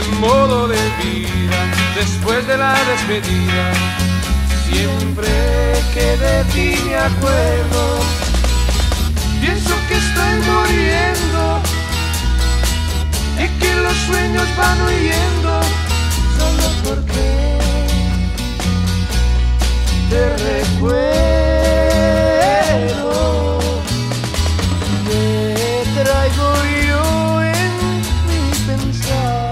modo de vida después de la despedida. Siempre que de ti me acuerdo, pienso que estoy muriendo y que los sueños van huyendo solo porque te recuerdo. Te traigo yo en mi pensar.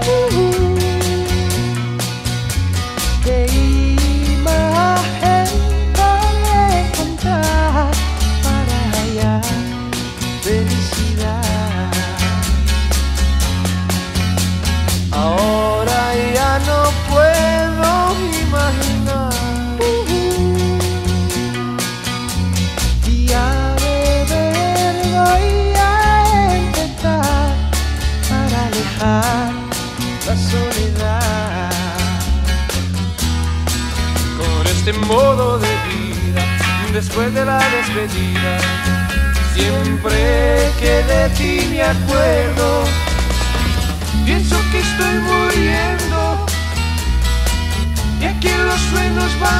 Qué imagen para encontrar para hallar felicidad. Ahora ya no puedo imaginar y a beber voy a intentar para alejar la soledad. Con este modo de vida después de la despedida, siempre que de ti me acuerdo, pienso que estoy muriendo y que los sueños van